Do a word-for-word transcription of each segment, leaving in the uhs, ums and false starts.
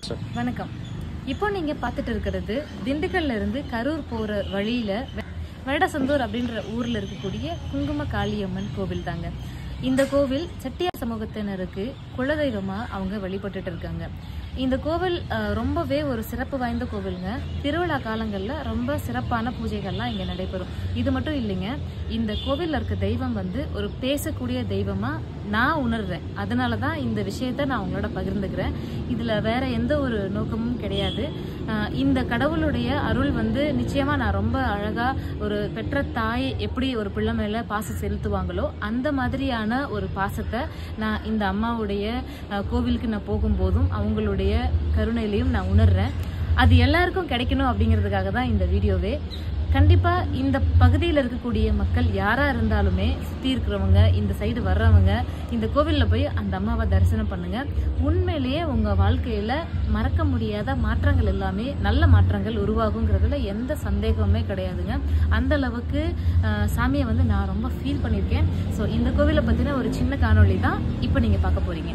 வணக்கம். இப்போ நீங்க பார்த்துட்டு இருக்கிறது திண்டுக்கல்ல இருந்து கரூர் போற வழியில வேடசந்தூர் அப்படின்ற ஊர்ல இருக்கக்கூடிய குங்கும காளியம்மன் கோவில் தாங்க. இந்த கோவில் செட்டியார் சமூகத்தினருக்கு குலதெய்வமா அவங்க வழிபட்டுட்டு இருக்காங்க. இந்த கோவில் ரொம்பவே ஒரு சிறப்பு வாய்ந்த கோவிலுங்க. திருவிழா காலங்களில் ரொம்ப சிறப்பான பூஜைகள்லாம் இங்கே நடைபெறும். இது மட்டும் இல்லைங்க, இந்த கோவிலில் இருக்க தெய்வம் வந்து ஒரு பேசக்கூடிய தெய்வமாக நான் உணர்றேன். அதனால தான் இந்த விஷயத்த நான் உங்களோட பகிர்ந்துக்கிறேன். இதில் வேற எந்த ஒரு நோக்கமும் கிடையாது. இந்த கடவுளுடைய அருள் வந்து நிச்சயமாக நான் ரொம்ப அழகாக ஒரு பெற்ற தாய் எப்படி ஒரு பிள்ளை மேலே பாசம் செலுத்துவாங்களோ அந்த மாதிரியான ஒரு பாசத்தை நான் இந்த அம்மாவுடைய கோவிலுக்கு நான் போகும்போதும் அவங்களுடைய கருணையிலையும் நான் உணர்றேன். அது எல்லாருக்கும் கிடைக்கணும் அப்படிங்கிறதுக்காக தான் இந்த வீடியோவே. கண்டிப்பாக இந்த பகுதியில் இருக்கக்கூடிய மக்கள் யாராக இருந்தாலுமே, சுற்றி இருக்கிறவங்க, இந்த சைடு வர்றவங்க இந்த கோவிலில் போய் அந்த அம்மாவை தரிசனம் பண்ணுங்க. உண்மையிலேயே உங்கள் வாழ்க்கையில் மறக்க முடியாத மாற்றங்கள் எல்லாமே நல்ல மாற்றங்கள் உருவாகுங்கிறதுல எந்த சந்தேகமே கிடையாதுங்க. அந்த அளவுக்கு சாமியை வந்து நான் ரொம்ப ஃபீல் பண்ணியிருக்கேன். ஸோ இந்த கோவிலை பற்றின ஒரு சின்ன காணொளி தான் இப்போ நீங்கள் பார்க்க போகிறீங்க.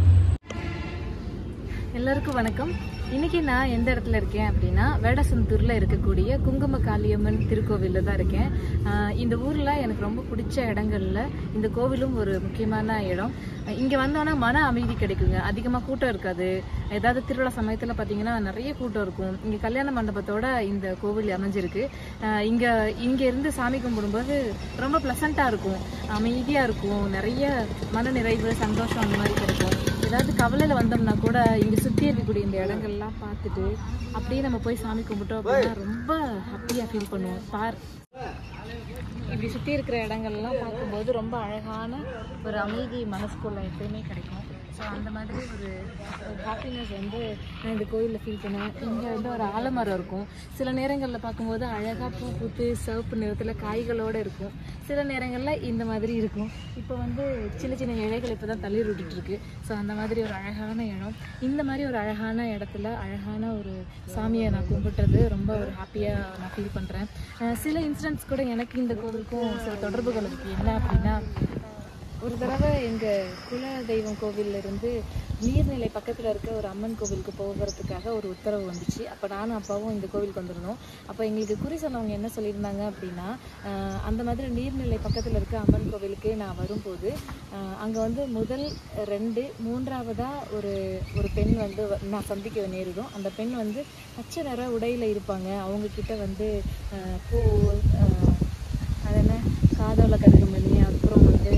எல்லாருக்கும் வணக்கம். இன்னைக்கு நான் எந்த இடத்துல இருக்கேன் அப்படின்னா வேடசந்தூர்ல இருக்கக்கூடிய குங்கும காளியம்மன் திருக்கோவில்ல தான் இருக்கேன். இந்த ஊர்ல எனக்கு ரொம்ப பிடிச்ச இடங்கள்ல இந்த கோவிலும் ஒரு முக்கியமான இடம். இங்க வந்தோன்னா மன அமைதி கிடைக்குங்க. அதிகமா கூட்டம் இருக்காது. ஏதாவது திருவிழா சமயத்துல பாத்தீங்கன்னா நிறைய கூட்டம் இருக்கும். இங்க கல்யாண மண்டபத்தோட இந்த கோவில் அமைஞ்சிருக்கு. இங்க இங்க இருந்து சாமி கும்பிடும்போது ரொம்ப பிளசண்டா இருக்கும், அமைதியா இருக்கும், நிறைய மன நிறைவு, சந்தோஷம் அந்த மாதிரி கிடைக்கும். ஏதாவது கவலையில வந்தோம்னா கூட இங்க சுத்தி இருக்கக்கூடிய இந்த இடங்கள்லாம் பார்த்துட்டு அப்படியே நம்ம போய் சாமி கும்பிட்டோம் அப்படின்னா ரொம்ப ஹாப்பியா ஃபீல் பண்ணுவோம். பார் இப்படி சுற்றி இருக்கிற இடங்கள்லாம் பார்க்கும்போது ரொம்ப அழகான ஒரு அமைதி மனசுக்குள்ள எப்பயுமே கிடைக்கும். ஸோ அந்த மாதிரி ஒரு ஒரு ஹாப்பினஸ் வந்து நான் இந்த கோயிலில் ஃபீல் பண்ணுவேன். இங்கே வந்து ஒரு ஆலமரம் இருக்கும். சில நேரங்களில் பார்க்கும்போது அழகாக பூ பூத்து சிவப்பு நிறத்தில் காய்களோடு இருக்கும். சில நேரங்களில் இந்த மாதிரி இருக்கும். இப்போ வந்து சின்ன சின்ன இலைகள் இப்போ தான் தள்ளி விட்டுட்டுருக்கு. ஸோ அந்த மாதிரி ஒரு அழகான இடம். இந்த மாதிரி ஒரு அழகான இடத்துல அழகான ஒரு சாமியை நான் கும்பிட்றது ரொம்ப ஒரு ஹாப்பியாக நான் ஃபீல் பண்ணுறேன். சில இன்சிடென்ட்ஸ் கூட எனக்கு இந்த கோவிலுக்கும் சில தொடர்புகள் இருக்குது. என்ன அப்படின்னா, ஒரு தடவை எங்கள் குல தெய்வம் கோவிலிருந்து நீர்நிலை பக்கத்தில் இருக்க ஒரு அம்மன் கோவிலுக்கு போகிறதுக்காக ஒரு உத்தரவு வந்துச்சு. அப்போ நானும் அப்பாவும் இந்த கோவிலுக்கு வந்திருந்தோம். அப்போ எங்களுக்கு குறி சொன்னவங்க என்ன சொல்லியிருந்தாங்க அப்படின்னா, அந்த மாதிரி நீர்நிலை பக்கத்தில் இருக்க அம்மன் கோவிலுக்கு நான் வரும்போது அங்கே வந்து முதல் ரெண்டு மூன்றாவதாக ஒரு ஒரு பெண் வந்து நான் சந்திக்க நேரிடும். அந்த பெண் வந்து பச்சை நிற உடையில் இருப்பாங்க. அவங்கக்கிட்ட வந்து பூ, அது என்ன காதோல கதிர்மணி, அப்புறம் வந்து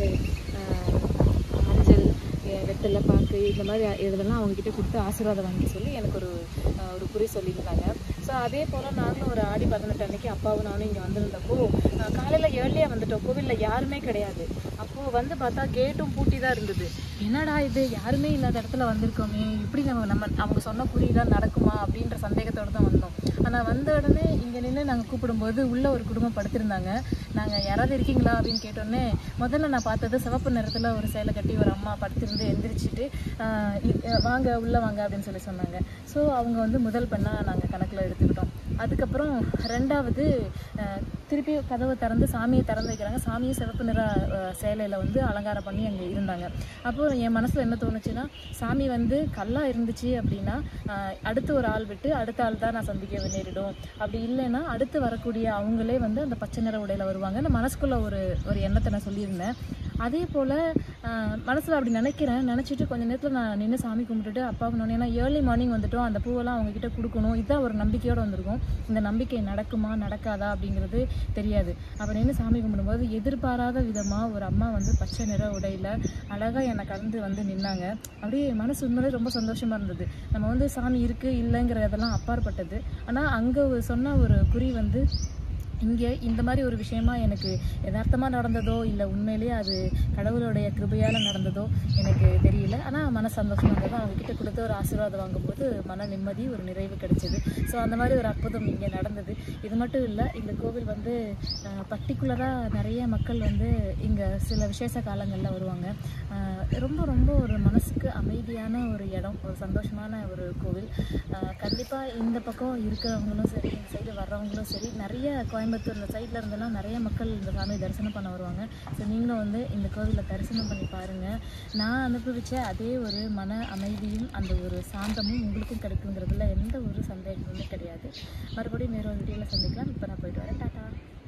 மஞ்சள், வெத்தலை பாக்கு, இந்த மாதிரி இதெல்லாம் அவங்ககிட்ட கொடுத்து ஆசீர்வாதம் வாங்கி சொல்லி எனக்கு ஒரு ஒரு குறி சொல்லியிருந்தாங்க. ஸோ அதே போல் நாங்களும் ஒரு ஆடி பதினெட்டு அன்னைக்கு அப்பாவும் நானும் இங்கே வந்திருந்தப்போ காலையில் ஏர்லியாக வந்துட்டோம். கோவிலில் யாருமே கிடையாது. அப்போது வந்து பார்த்தா கேட்டும் பூட்டி தான் இருந்தது. என்னடா இது, யாருமே இல்லாத இடத்துல வந்திருக்கோமே, இப்படி நம்ம நம்ம அவங்க சொன்ன குறி தான் நடக்குமா அப்படின்ற சந்தேகத்தோடு தான் வந்தோம். ஆனால் வந்த உடனே இங்கே நின்று நாங்கள் கூப்பிடும்போது உள்ளே ஒரு குடும்பம் படுத்திருந்தாங்க. நாங்கள் யாராவது இருக்கீங்களா அப்படின்னு கேட்டோடனே முதல்ல நான் பார்த்தது சிவப்பு நிறத்தில் ஒரு சேலை கட்டி ஒரு அம்மா படுத்திருந்து எந்திரிச்சிட்டு வாங்க உள்ளே வாங்க அப்படின்னு சொல்லி சொன்னாங்க. ஸோ அவங்க வந்து முதல் பெண்ணாக நாங்கள் கணக்கில் எடுத்துக்கிட்டோம். அதுக்கப்புறம் ரெண்டாவது திருப்பி கதவை திறந்து சாமியை திறந்து வைக்கிறாங்க. சாமியை சிவப்பு நிற சேலையில் வந்து அலங்காரம் பண்ணி அங்கே இருந்தாங்க. அப்போது என் மனசில் என்ன தோணுச்சுன்னா, சாமி வந்து கல்லாக இருந்துச்சு அப்படின்னா அடுத்து ஒரு ஆள் விட்டு அடுத்த ஆள் தான் நான் சந்திக்க நேரிடும். அப்படி இல்லைன்னா அடுத்து வரக்கூடிய அவங்களே வந்து அந்த பச்சை நிற உடையில் வருவாங்க. அந்த மனசுக்குள்ளே ஒரு ஒரு எண்ணத்தை நான் சொல்லியிருந்தேன். அதே போல் மனசில் அப்படி நினைக்கிறேன். நினச்சிட்டு கொஞ்சம் நேரத்தில் நான் நின்று சாமி கும்பிட்டுட்டு அப்பாவுக்கு நோனே, ஏன்னா ஏர்லி மார்னிங் வந்துட்டோம், அந்த பூவெல்லாம் அவங்கக்கிட்ட கொடுக்கணும். இதுதான் ஒரு நம்பிக்கையோடு வந்திருக்கும். இந்த நம்பிக்கை நடக்குமா நடக்காதா அப்படிங்கிறது தெரியாது. அப்போ நின்று சாமி கும்பிடும்போது எதிர்பாராத விதமாக ஒரு அம்மா வந்து பச்சை நிற உடையில் அழகாக என்னை கலந்து வந்து நின்னாங்க. அப்படியே மனசு உண்மையிலே ரொம்ப சந்தோஷமாக இருந்தது. நம்ம வந்து சாமி இருக்குது இல்லைங்கிறதெல்லாம் அப்பாற்பட்டது. ஆனால் அங்கே சொன்ன ஒரு குறி வந்து இங்கே இந்த மாதிரி ஒரு விஷயமா எனக்கு யதார்த்தமாக நடந்ததோ இல்லை உண்மையிலேயே அது கடவுளுடைய கிருபையால் நடந்ததோ எனக்கு தெரியல. ஆனால் மன சந்தோஷமாக இருந்தது. அவங்கக்கிட்ட கொடுத்து ஒரு ஆசீர்வாதம் வாங்கும்போது மன நிம்மதி, ஒரு நிறைவு கிடைச்சிது. ஸோ அந்த மாதிரி ஒரு அற்புதம் இங்கே நடந்தது. இது மட்டும் இல்லை, இந்த கோவில் வந்து பர்டிகுலராக நிறைய மக்கள் வந்து இங்கே சில விசேஷ காலங்களில் வருவாங்க. ரொம்ப ரொம்ப ஒரு மனசுக்கு அமைதியான ஒரு இடம், ஒரு சந்தோஷமான ஒரு கோவில். கண்டிப்பாக இந்த பக்கம் இருக்கிறவங்களும் சரி, இந்த சைடு வர்றவங்களும் சரி, நிறைய கோயம்புத்தூர் இந்த சைடில் இருந்தெல்லாம் நிறைய மக்கள் இந்த சாமியை தரிசனம் பண்ண வருவாங்க. ஸோ நீங்களும் வந்து இந்த கோவிலில் தரிசனம் பண்ணி பாருங்கள். நான் அனுபவித்த அதே ஒரு மன அமைதியும் அந்த ஒரு சாந்தமும் உங்களுக்கும் கிடைக்குங்கிறதுல எந்த ஒரு சந்தேகமுமே கிடையாது. மறுபடியும் வேற ஒரு வீடியோவில் சந்திக்கலாம். இப்போ நான் போயிட்டு வரேன். டாட்டா.